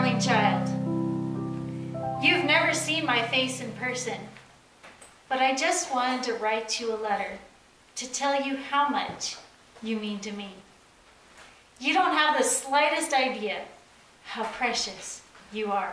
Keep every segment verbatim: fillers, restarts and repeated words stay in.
darling child. You've never seen my face in person, but I just wanted to write you a letter to tell you how much you mean to me. You don't have the slightest idea how precious you are.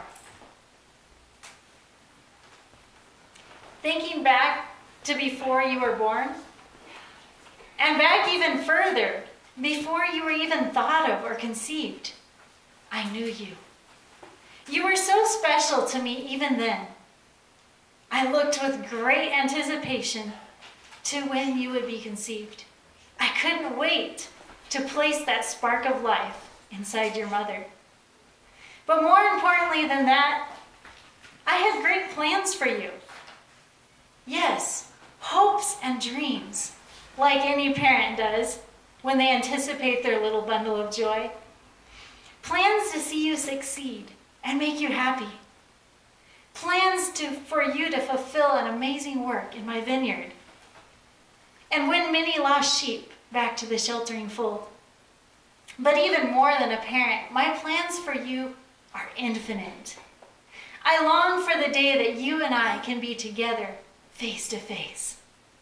Thinking back to before you were born, and back even further, before you were even thought of or conceived, I knew you. You were so special to me even then. I looked with great anticipation to when you would be conceived. I couldn't wait to place that spark of life inside your mother. But more importantly than that, I had great plans for you. Yes, hopes and dreams, like any parent does when they anticipate their little bundle of joy. Plans to see you succeed and make you happy. Plans to, for you to fulfill an amazing work in my vineyard and win many lost sheep back to the sheltering fold. But even more than a parent, my plans for you are infinite. I long for the day that you and I can be together face to face.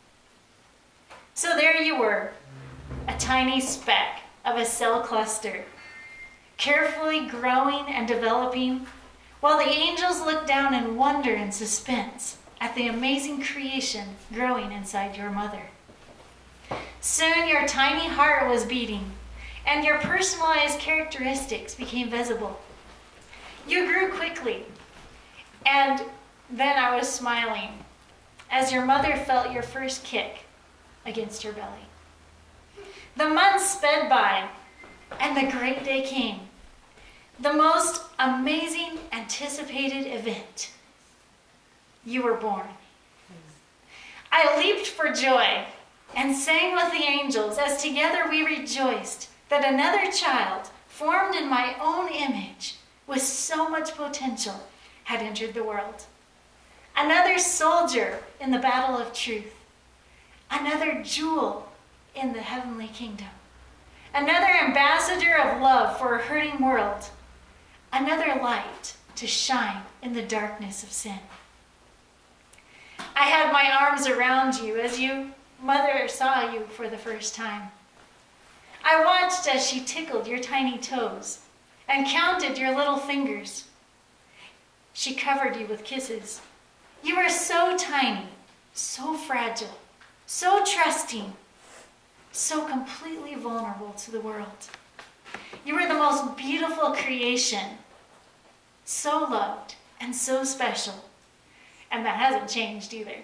So there you were, a tiny speck of a cell cluster, carefully growing and developing, while the angels looked down in wonder and suspense at the amazing creation growing inside your mother. Soon your tiny heart was beating, and your personalized characteristics became visible. You grew quickly, and then I was smiling as your mother felt your first kick against your belly. The months sped by, and the great day came. The most amazing anticipated event. You were born. I leaped for joy and sang with the angels as together we rejoiced that another child, formed in my own image, with so much potential, had entered the world. Another soldier in the battle of truth. Another jewel in the heavenly kingdom. Another ambassador of love for a hurting world. Another light to shine in the darkness of sin. I had my arms around you as you, mother, saw you for the first time. I watched as she tickled your tiny toes and counted your little fingers. She covered you with kisses. You were so tiny, so fragile, so trusting, so completely vulnerable to the world. You were the most beautiful creation, so loved and so special, and that hasn't changed either.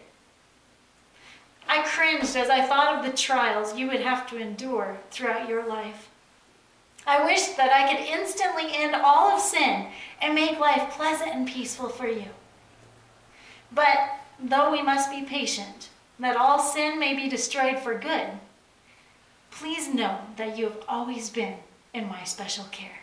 I cringed as I thought of the trials you would have to endure throughout your life. I wished that I could instantly end all of sin and make life pleasant and peaceful for you. But though we must be patient, that all sin may be destroyed for good, please know that you have always been in my special care.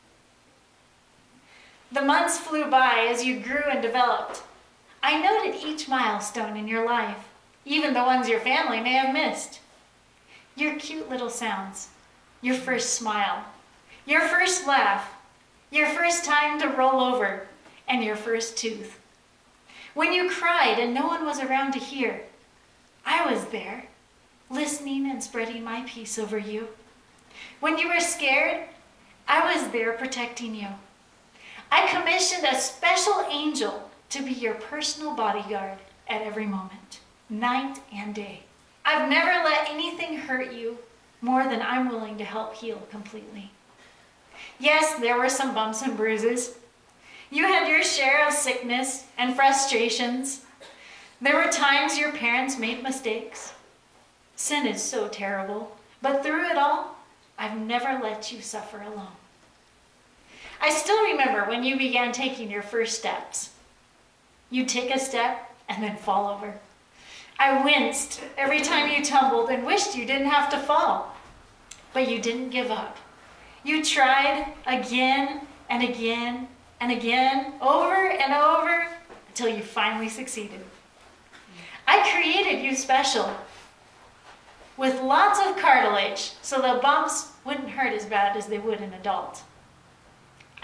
The months flew by as you grew and developed. I noted each milestone in your life, even the ones your family may have missed. Your cute little sounds, your first smile, your first laugh, your first time to roll over, and your first tooth. When you cried and no one was around to hear, I was there, listening and spreading my peace over you. When you were scared, I was there protecting you. I commissioned a special angel to be your personal bodyguard at every moment, night and day. I've never let anything hurt you more than I'm willing to help heal completely. Yes, there were some bumps and bruises. You had your share of sickness and frustrations. There were times your parents made mistakes. Sin is so terrible, but through it all, I've never let you suffer alone. I still remember when you began taking your first steps. You'd take a step and then fall over. I winced every time you tumbled and wished you didn't have to fall. But you didn't give up. You tried again and again and again, over and over, until you finally succeeded. I created you special, with lots of cartilage so the bumps wouldn't hurt as bad as they would an adult.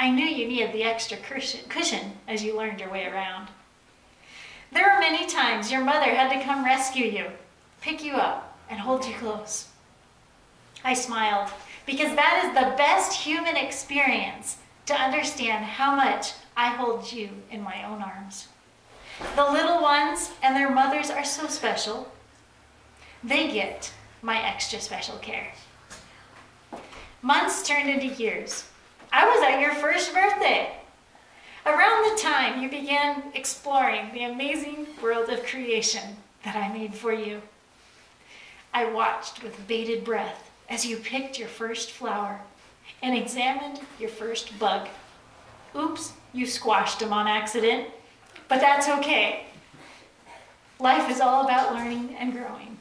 I knew you needed the extra cushion as you learned your way around. There were many times your mother had to come rescue you, pick you up, and hold you close. I smiled because that is the best human experience, to understand how much I hold you in my own arms. The little ones and their mothers are so special. They get my extra special care. Months turned into years. I was at your first birthday. Around the time you began exploring the amazing world of creation that I made for you, I watched with bated breath as you picked your first flower and examined your first bug. Oops, you squashed him on accident, but that's okay. Life is all about learning and growing.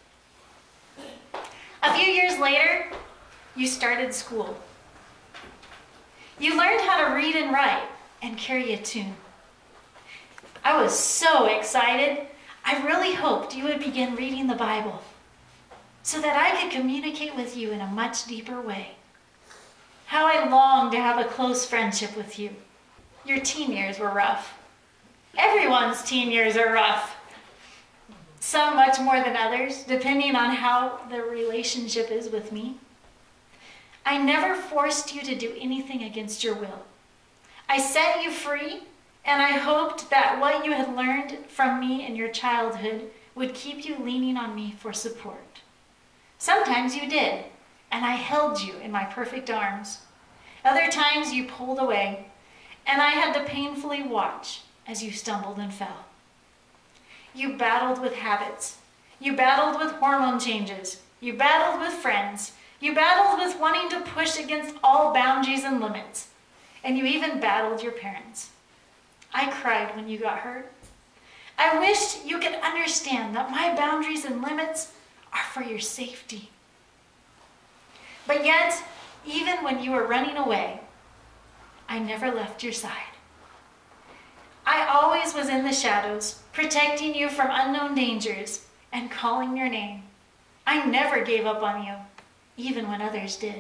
A few years later, you started school. You learned how to read and write and carry a tune. I was so excited. I really hoped you would begin reading the Bible so that I could communicate with you in a much deeper way. How I longed to have a close friendship with you. Your teen years were rough. Everyone's teen years are rough. Some much more than others, depending on how the relationship is with me. I never forced you to do anything against your will. I set you free, and I hoped that what you had learned from me in your childhood would keep you leaning on me for support. Sometimes you did, and I held you in my perfect arms. Other times you pulled away, and I had to painfully watch as you stumbled and fell. You battled with habits. You battled with hormone changes. You battled with friends. You battled with wanting to push against all boundaries and limits. And you even battled your parents. I cried when you got hurt. I wished you could understand that my boundaries and limits are for your safety. But yet, even when you were running away, I never left your side. I always was in the shadows, protecting you from unknown dangers and calling your name. I never gave up on you, even when others did.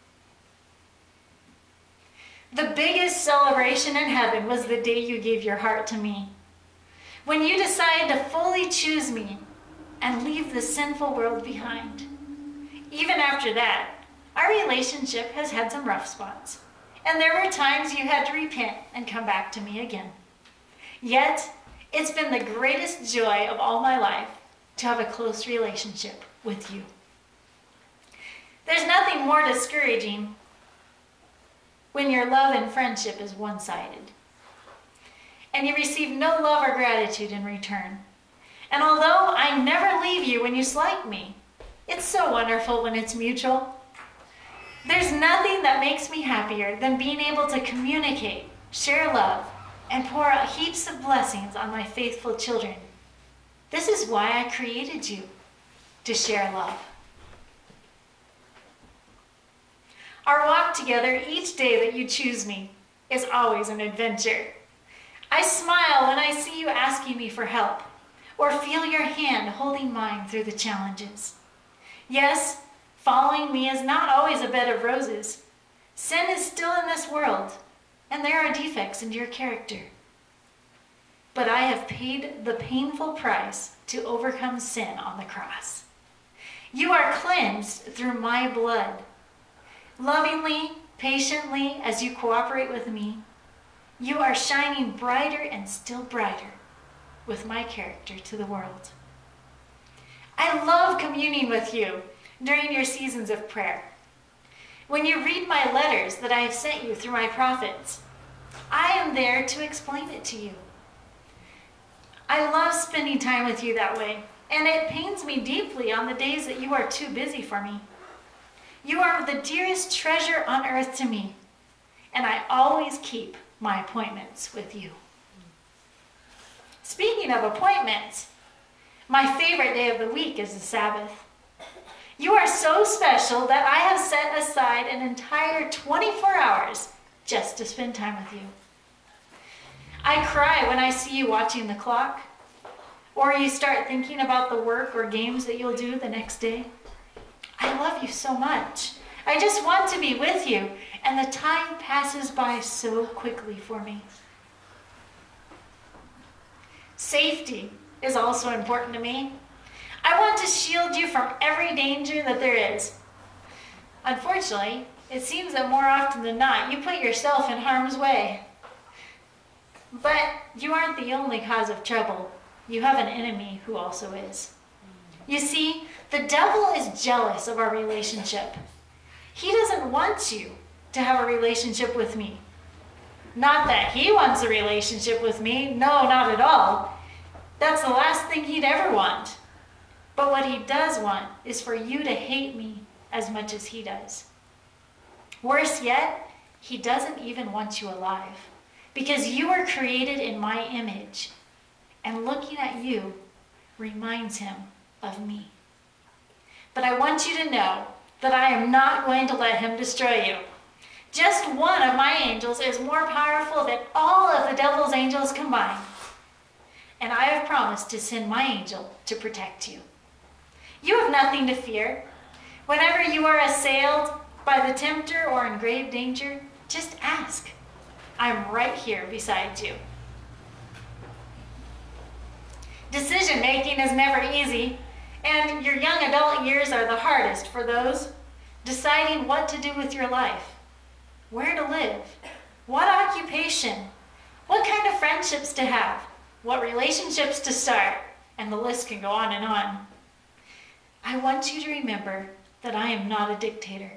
The biggest celebration in heaven was the day you gave your heart to me. When you decided to fully choose me and leave the sinful world behind. Even after that, our relationship has had some rough spots. And there were times you had to repent and come back to me again. Yet, it's been the greatest joy of all my life to have a close relationship with you. There's nothing more discouraging when your love and friendship is one-sided, and you receive no love or gratitude in return. And although I never leave you when you slight me, it's so wonderful when it's mutual. There's nothing that makes me happier than being able to communicate, share love, and pour out heaps of blessings on my faithful children. This is why I created you, to share love. Our walk together each day that you choose me is always an adventure. I smile when I see you asking me for help, or feel your hand holding mine through the challenges. Yes, following me is not always a bed of roses. Sin is still in this world, and there are defects in your character. But I have paid the painful price to overcome sin on the cross. You are cleansed through my blood. Lovingly, patiently, as you cooperate with me, you are shining brighter and still brighter with my character to the world. I love communing with you during your seasons of prayer. When you read my letters that I have sent you through my prophets, I am there to explain it to you. I love spending time with you that way, and it pains me deeply on the days that you are too busy for me. You are the dearest treasure on earth to me, and I always keep my appointments with you. Speaking of appointments, my favorite day of the week is the Sabbath. You are so special that I have set aside an entire twenty-four hours just to spend time with you. I cry when I see you watching the clock, or you start thinking about the work or games that you'll do the next day. I love you so much. I just want to be with you, and and the time passes by so quickly for me. Safety is also important to me. I want to shield you from every danger that there is. Unfortunately, it seems that more often than not, you put yourself in harm's way. But you aren't the only cause of trouble. You have an enemy who also is. You see, the devil is jealous of our relationship. He doesn't want you to have a relationship with me. Not that he wants a relationship with me. No, not at all. That's the last thing he'd ever want. But what he does want is for you to hate me as much as he does. Worse yet, he doesn't even want you alive, because you were created in my image, and looking at you reminds him of me. But I want you to know that I am not going to let him destroy you. Just one of my angels is more powerful than all of the devil's angels combined. And I have promised to send my angel to protect you. You have nothing to fear. Whenever you are assailed by the tempter or in grave danger, just ask. I'm right here beside you. Decision making is never easy, and your young adult years are the hardest for those deciding what to do with your life, where to live, what occupation, what kind of friendships to have, what relationships to start, and the list can go on and on. I want you to remember that I am not a dictator.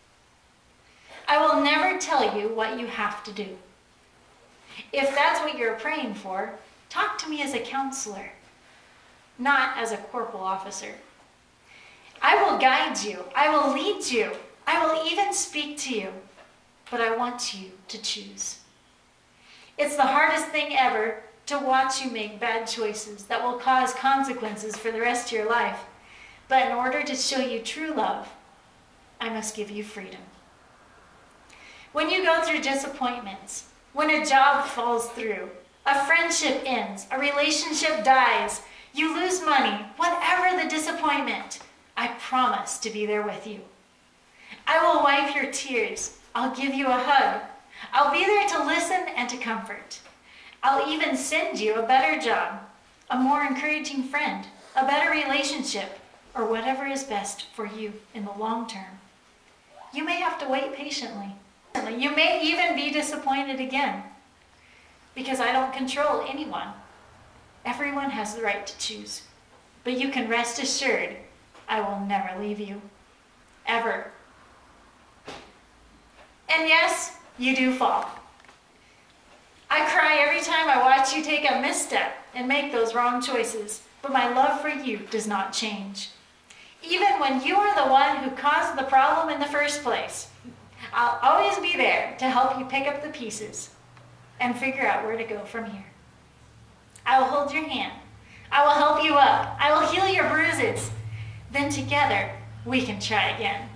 I will never tell you what you have to do. If that's what you're praying for, talk to me as a counselor, not as a corporal officer. I will guide you. I will lead you. I will even speak to you. But I want you to choose. It's the hardest thing ever to watch you make bad choices that will cause consequences for the rest of your life. But in order to show you true love, I must give you freedom. When you go through disappointments, when a job falls through, a friendship ends, a relationship dies, you lose money, whatever the disappointment, I promise to be there with you. I will wipe your tears. I'll give you a hug. I'll be there to listen and to comfort. I'll even send you a better job, a more encouraging friend, a better relationship, or whatever is best for you in the long term. You may have to wait patiently. You may even be disappointed again, because I don't control anyone. Everyone has the right to choose. But you can rest assured, I will never leave you. Ever. And yes, you do fall. I cry every time I watch you take a misstep and make those wrong choices, but my love for you does not change. Even when you are the one who caused the problem in the first place, I'll always be there to help you pick up the pieces and figure out where to go from here. I will hold your hand. I will help you up. I will heal your bruises. Then together, we can try again.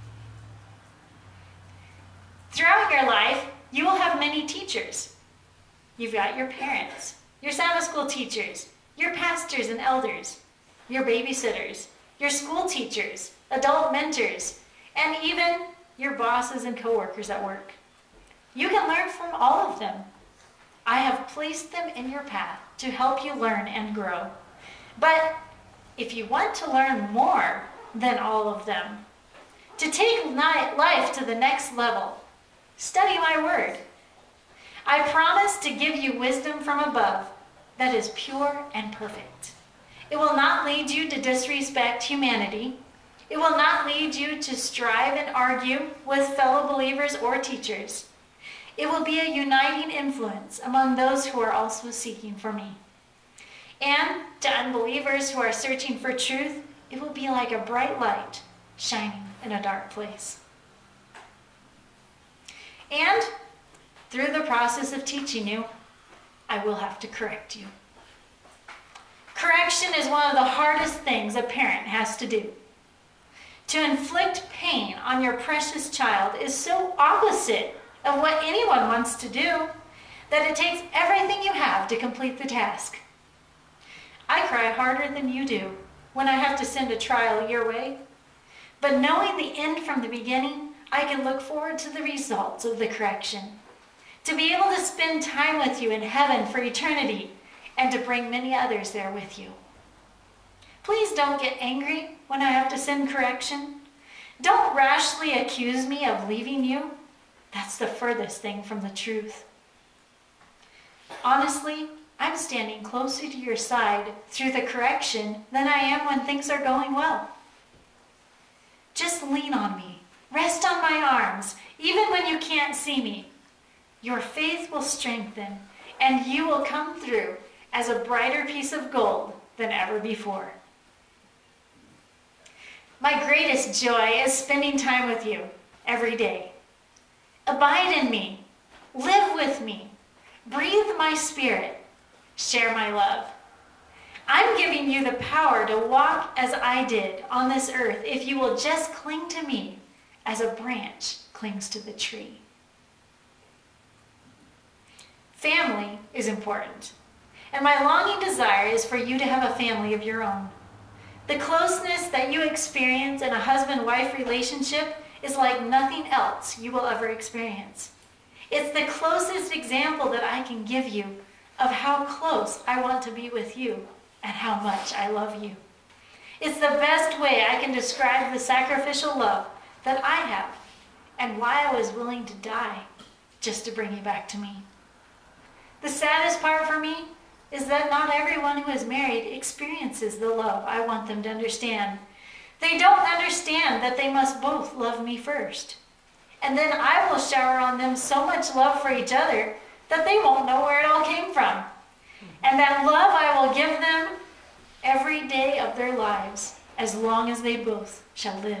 Throughout your life, you will have many teachers. You've got your parents, your Sabbath school teachers, your pastors and elders, your babysitters, your school teachers, adult mentors, and even your bosses and coworkers at work. You can learn from all of them. I have placed them in your path to help you learn and grow. But if you want to learn more than all of them, to take life to the next level, study my word. I promise to give you wisdom from above that is pure and perfect. It will not lead you to disrespect humanity. It will not lead you to strive and argue with fellow believers or teachers. It will be a uniting influence among those who are also seeking for me. And to unbelievers who are searching for truth, it will be like a bright light shining in a dark place. And through the process of teaching you, I will have to correct you. Correction is one of the hardest things a parent has to do. To inflict pain on your precious child is so opposite of what anyone wants to do that it takes everything you have to complete the task. I cry harder than you do when I have to send a trial your way, but knowing the end from the beginning, I can look forward to the results of the correction, to be able to spend time with you in heaven for eternity, and to bring many others there with you. Please don't get angry when I have to send correction. Don't rashly accuse me of leaving you. That's the furthest thing from the truth. Honestly, I'm standing closer to your side through the correction than I am when things are going well. Just lean on me. Rest on my arms, even when you can't see me. Your faith will strengthen, and you will come through as a brighter piece of gold than ever before. My greatest joy is spending time with you every day. Abide in me. Live with me. Breathe my spirit. Share my love. I'm giving you the power to walk as I did on this earth if you will just cling to me as a branch clings to the tree. Family is important, and my longing desire is for you to have a family of your own. The closeness that you experience in a husband-wife relationship is like nothing else you will ever experience. It's the closest example that I can give you of how close I want to be with you and how much I love you. It's the best way I can describe the sacrificial love that I have and why I was willing to die just to bring you back to me. The saddest part for me is that not everyone who is married experiences the love I want them to understand. They don't understand that they must both love me first. And then I will shower on them so much love for each other that they won't know where it all came from. And that love I will give them every day of their lives, as long as they both shall live.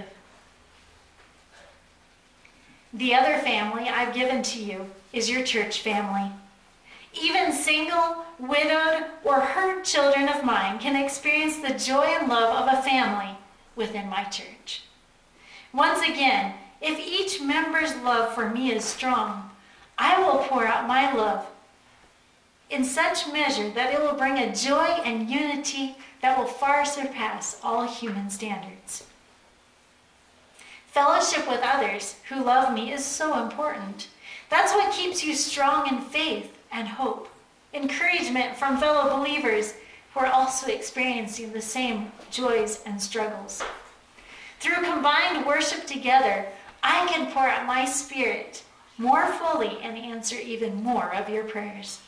The other family I've given to you is your church family. Even single, widowed, or hurt children of mine can experience the joy and love of a family within my church. Once again, if each member's love for me is strong, I will pour out my love in such measure that it will bring a joy and unity that will far surpass all human standards. Fellowship with others who love me is so important. That's what keeps you strong in faith and hope. Encouragement from fellow believers who are also experiencing the same joys and struggles. Through combined worship together, I can pour out my spirit more fully and answer even more of your prayers.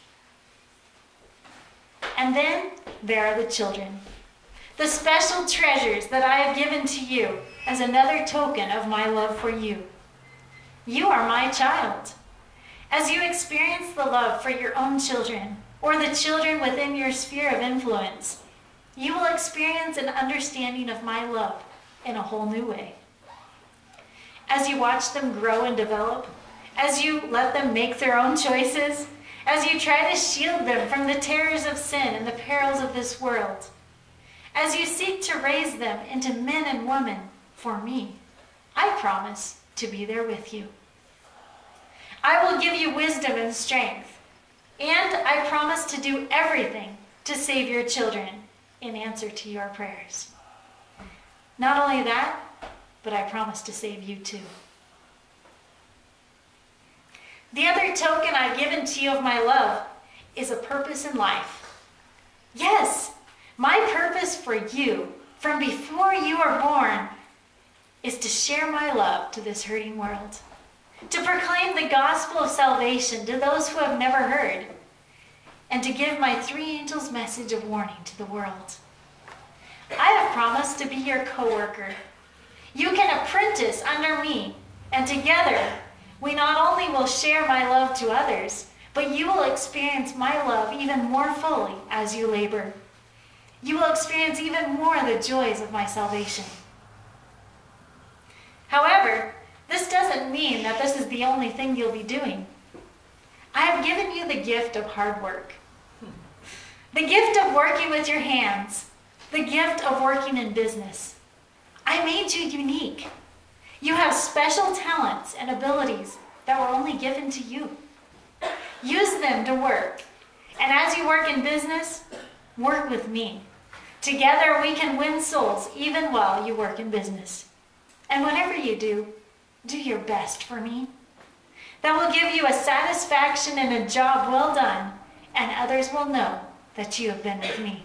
And then there are the children, the special treasures that I have given to you as another token of my love for you. You are my child. As you experience the love for your own children or the children within your sphere of influence, you will experience an understanding of my love in a whole new way. As you watch them grow and develop, as you let them make their own choices, as you try to shield them from the terrors of sin and the perils of this world, as you seek to raise them into men and women for me, I promise to be there with you. I will give you wisdom and strength, and I promise to do everything to save your children in answer to your prayers. Not only that, but I promise to save you too. The other token I've given to you of my love is a purpose in life. Yes, my purpose for you from before you are born is to share my love to this hurting world, to proclaim the gospel of salvation to those who have never heard, and to give my three angels' message of warning to the world. I have promised to be your co-worker. You can apprentice under me, and together we not only will share my love to others, but you will experience my love even more fully as you labor. You will experience even more the joys of my salvation. However, this doesn't mean that this is the only thing you'll be doing. I have given you the gift of hard work, the gift of working with your hands, the gift of working in business. I made you unique. You have special talents and abilities that were only given to you. Use them to work. And as you work in business, work with me. Together we can win souls even while you work in business. And whatever you do, do your best for me. That will give you a satisfaction and a job well done, and others will know that you have been with me.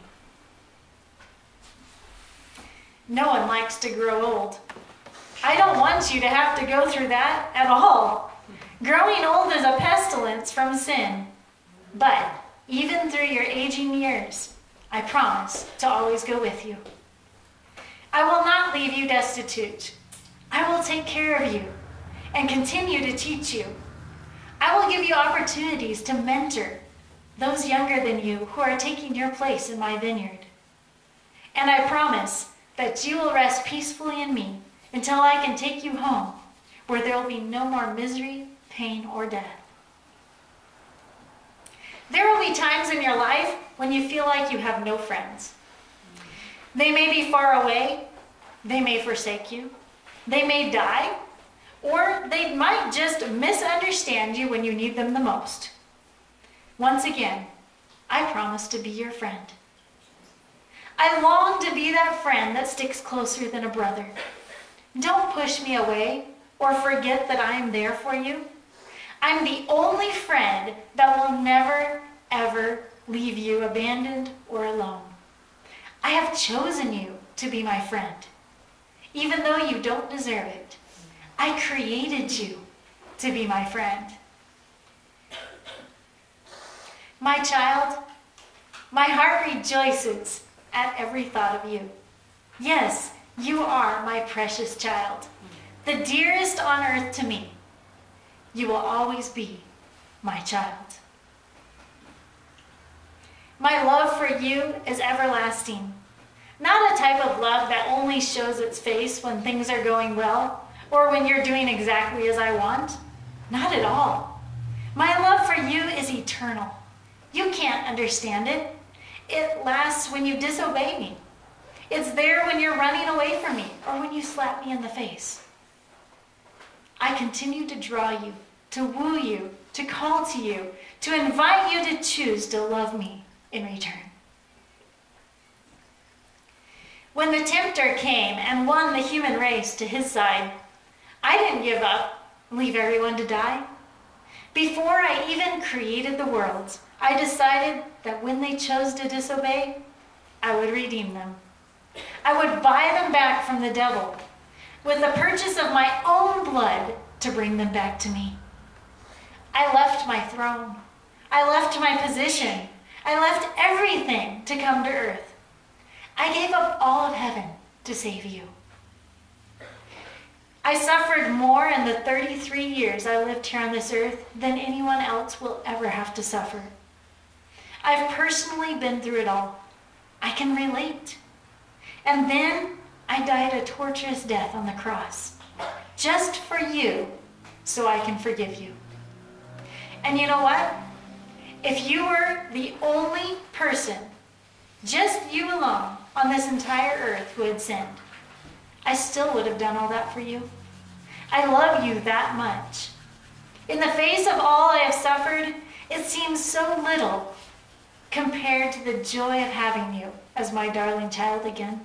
No one likes to grow old. I don't want you to have to go through that at all. Growing old is a pestilence from sin. But even through your aging years, I promise to always go with you. I will not leave you destitute. I will take care of you and continue to teach you. I will give you opportunities to mentor those younger than you who are taking your place in my vineyard. And I promise that you will rest peacefully in me until I can take you home, where there will be no more misery, pain, or death. There will be times in your life when you feel like you have no friends. They may be far away, they may forsake you, they may die, or they might just misunderstand you when you need them the most. Once again, I promise to be your friend. I long to be that friend that sticks closer than a brother. Don't push me away or forget that I am there for you. I'm the only friend that will never, ever leave you abandoned or alone. I have chosen you to be my friend, even though you don't deserve it. I created you to be my friend. My child, my heart rejoices at every thought of you. Yes, you are my precious child, the dearest on earth to me. You will always be my child. My love for you is everlasting. Not a type of love that only shows its face when things are going well or when you're doing exactly as I want. Not at all. My love for you is eternal. You can't understand it. It lasts when you disobey me. It's there when you're running away from me or when you slap me in the face. I continue to draw you, to woo you, to call to you, to invite you to choose to love me in return. When the tempter came and won the human race to his side, I didn't give up and leave everyone to die. Before I even created the world, I decided that when they chose to disobey, I would redeem them. I would buy them back from the devil with the purchase of my own blood to bring them back to me. I left my throne. I left my position. I left everything to come to earth. I gave up all of heaven to save you. I suffered more in the thirty-three years I lived here on this earth than anyone else will ever have to suffer. I've personally been through it all. I can relate. And then I died a torturous death on the cross, just for you, so I can forgive you. And you know what? If you were the only person, just you alone, on this entire earth who had sinned, I still would have done all that for you. I love you that much. In the face of all I have suffered, it seems so little compared to the joy of having you as my darling child again.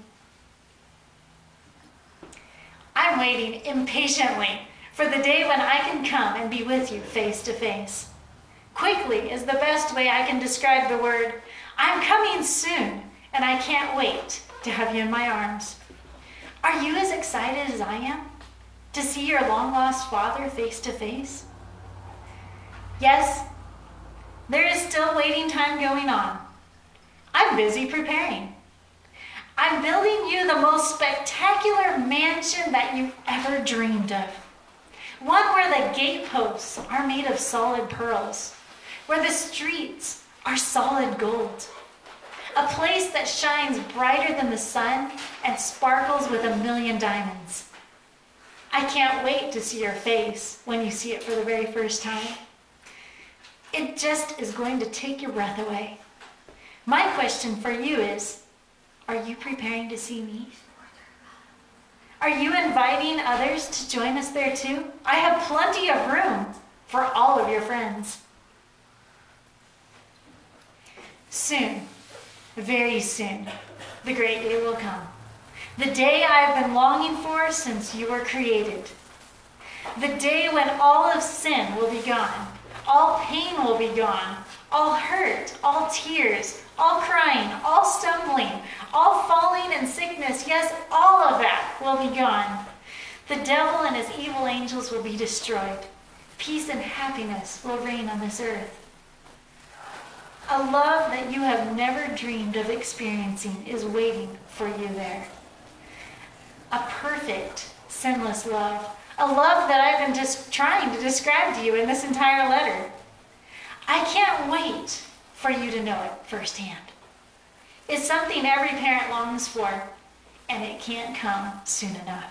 I'm waiting impatiently for the day when I can come and be with you face to face. Quickly is the best way I can describe the word. I'm coming soon, and I can't wait to have you in my arms. Are you as excited as I am to see your long-lost father face to face? Yes, there is still waiting time going on. I'm busy preparing. I'm building you the most spectacular mansion that you've ever dreamed of. One where the gateposts are made of solid pearls, where the streets are solid gold. A place that shines brighter than the sun and sparkles with a million diamonds. I can't wait to see your face when you see it for the very first time. It just is going to take your breath away. My question for you is, are you preparing to see me? Are you inviting others to join us there too? I have plenty of room for all of your friends. Soon, very soon, the great day will come. The day I've been longing for since you were created. The day when all of sin will be gone, all pain will be gone, all hurt, all tears, all crying, all stumbling, all falling and sickness, yes, all of that will be gone. The devil and his evil angels will be destroyed. Peace and happiness will reign on this earth. A love that you have never dreamed of experiencing is waiting for you there. A perfect, sinless love. A love that I've been just trying to describe to you in this entire letter. I can't wait for you to know it firsthand. It's something every parent longs for, and it can't come soon enough.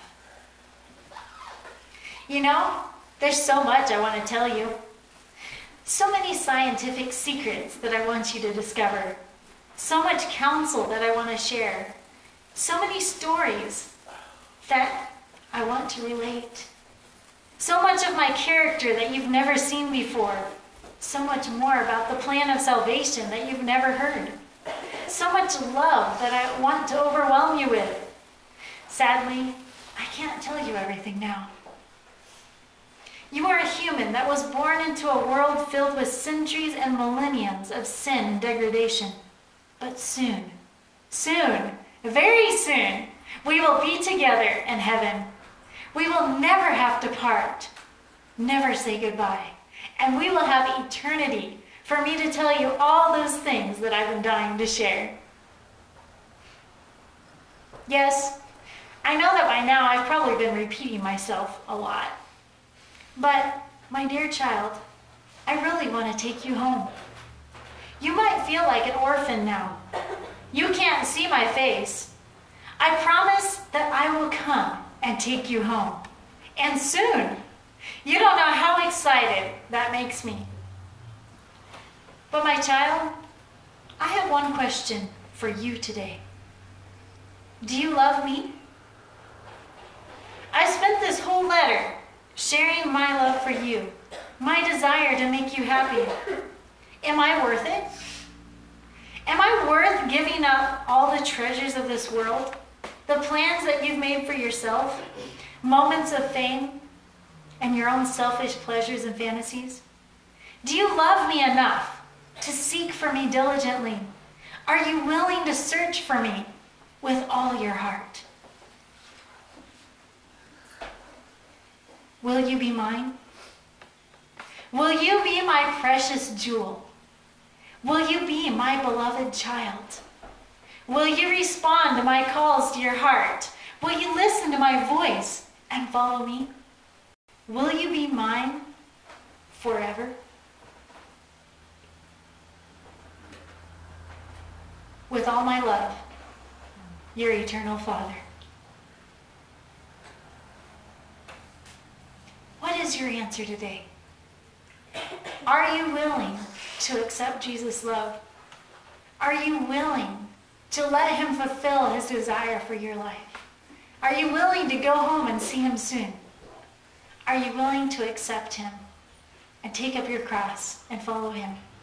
You know, there's so much I want to tell you. So many scientific secrets that I want you to discover. So much counsel that I want to share. So many stories that I want to relate. So much of my character that you've never seen before. So much more about the plan of salvation that you've never heard. So much love that I want to overwhelm you with. Sadly, I can't tell you everything now. You are a human that was born into a world filled with centuries and millenniums of sin and degradation. But soon, soon, very soon, we will be together in heaven. We will never have to part, never say goodbye, and we will have eternity for me to tell you all those things that I've been dying to share. Yes, I know that by now I've probably been repeating myself a lot. But, my dear child, I really want to take you home. You might feel like an orphan now. You can't see my face. I promise that I will come and take you home. And soon. You don't know how excited that makes me. But my child, I have one question for you today. Do you love me? I spent this whole letter sharing my love for you, my desire to make you happy. Am I worth it? Am I worth giving up all the treasures of this world, the plans that you've made for yourself, moments of fame, and your own selfish pleasures and fantasies? Do you love me enough to seek for me diligently? Are you willing to search for me with all your heart? Will you be mine? Will you be my precious jewel? Will you be my beloved child? Will you respond to my calls to your heart? Will you listen to my voice and follow me? Will you be mine forever? With all my love, your eternal Father. What is your answer today? Are you willing to accept Jesus' love? Are you willing to let him fulfill his desire for your life? Are you willing to go home and see him soon? Are you willing to accept him and take up your cross and follow him?